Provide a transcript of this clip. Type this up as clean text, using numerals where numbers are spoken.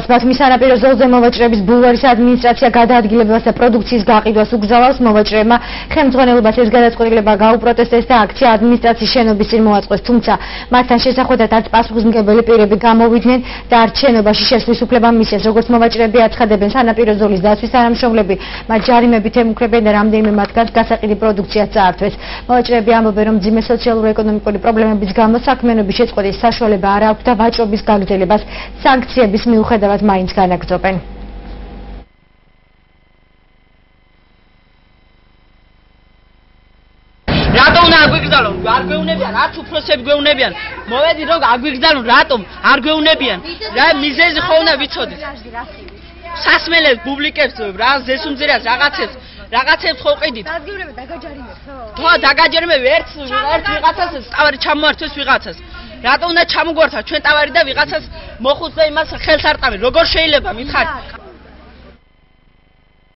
ბათუმის სანაპირო ზოლზე მოვაჭრეების ბულვარის ადმინისტრაცია გადაადგილებას და პროდუქციის გაყიდვას უგზავნოს. მოვაჭრეებმა ხელმძღვანელობას ეს გადაწყვეტილება გაუპროტესტეს და აქცია ადმინისტრაციის შენობის წინ მოაწყვეს, თუმცა მათთან შესახვედრად არც პასუხისმგებელი პირები გამოვიდნენ და არც შენობაში შესვლის უფლება მისცეს. როგორც მოვაჭრეები აცხადებენ, სანაპირო ზოლის დაცვის თანამშრომლები მათ ჯარიმებით ემუქრებენ და რამდენიმე მათგანს გასაყიდი პროდუქციაც წაართვეს. მოვაჭრეები ამბობენ, რომ მძიმე სოციალურ-ეკონომიკური პრობლემების გამო საქმიანობის შეწყვეტის საშუალება არ აქვთ და ვაჭრობის გაგრძელებას სანქციების მიუხედავად მაინც განაგრძობენ. რატომ არ გვიგზავნონ? არ გვეუნებიან, არც უფროსები გვეუნებიან. მოვედი რომ აგვიგზავნონ, რატომ არ გვეუნებიან? რა მიზეზი ხო უნდა ვიცოდეთ? სასმელებს, პუბლიკებს, რა ზესუმძირას, რაღაცებს ხო ყიდით? დაგიურებე დაგაჯარიმებ, ხო? ხო, დაგაჯარიმებ ერთ ვიღაცას ტავარი ჩამოართვეს ვიღაცას. რატომ უნდა ჩამოგვართა ჩვენ ტავარი და ვიღაცას მოხუც და იმას ხელს არ ტავენ? როგორ შეიძლება მითხარით?